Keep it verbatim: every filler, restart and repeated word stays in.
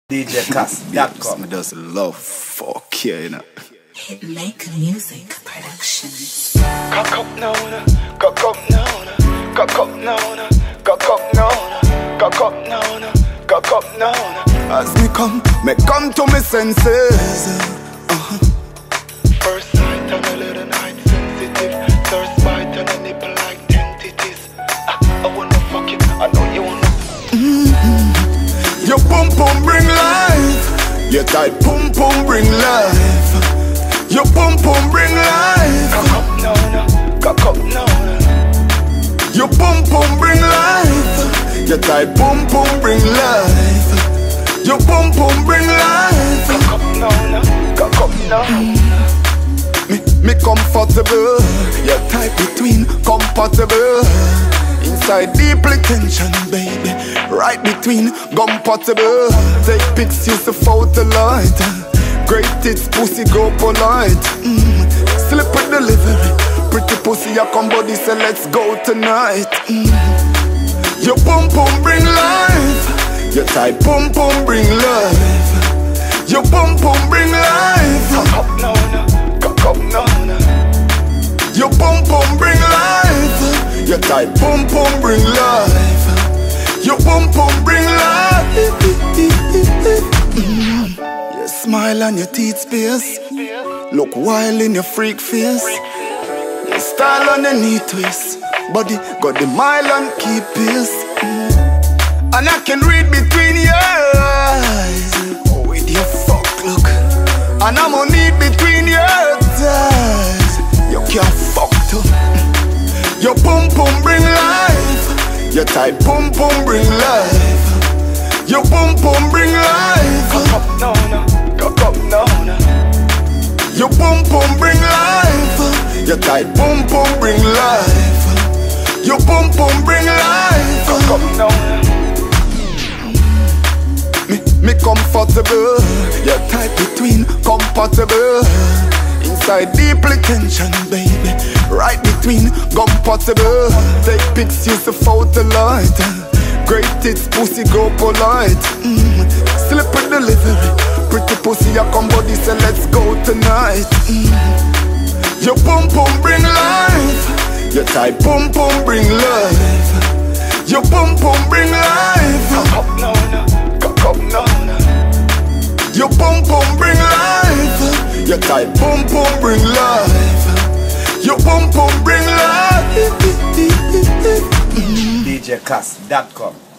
D J Cass dot com. Me just love fuck you, you know. Hitmaker Music Productions. Cock up now, cock up now, cock up now, cock up now, cock up now, cock up now. As me come, me come to me senses. Uh-huh. First sight and a little night sensitive. Thirst bite and a nipple like tentities. I, I wanna fuck you, I know you wanna. Mm-hmm. Your pum pum bring life. Your tight pum pum bring life. Your pum pum bring life. Cock up now, cock up now. Your pum pum bring life. Your tight pum pum bring life. Your pum pum bring life. Cock up now, cock up now. Me, me comfortable. Your tight between compatible. Inside deeply tension, baby. Right between compatible. Take pics, use the photo light. Great tits, pussy go polite. mm. Slip a delivery. Pretty pussy, I come body, say let's go tonight. mm. Your pum pum bring life. Your tight pum pum bring life. Your pum pum bring life. Cock up now, cock up now. Your pum pum bring life. Your tight pum pum bring life. Your pum pum bring life. mm. Your smile and your teeth space. Look wild in your freak face. Your style on the knee twist. Body got the mile and keep pace. mm. And I can read between your eyes. Oh, with your fuck look. And I'm on need between your thighs. You can't fuck too. Your pum pum bring life. Your tight pum pum bring life. Your pum pum bring life. Cock up now, cock up now. Your pum pum bring life. Your tight pum pum bring life. Your pum pum bring life. Cock up now. Me, me comfortable. Your tight between compatible. Inside deeply tension, baby. Right between compatible. Take pics, use the photo light. Great tits, pussy go polite. mm. Slip a delivery. Pretty pussy, I come body, say let's go tonight. mm. Your pum pum bring life. Your tight pum pum bring life. Your pum pum bring life. Cock up now, cock up now. Your pum pum bring life. Your tight pum pum bring life. Your pum pum bring life. D J Cass dot com.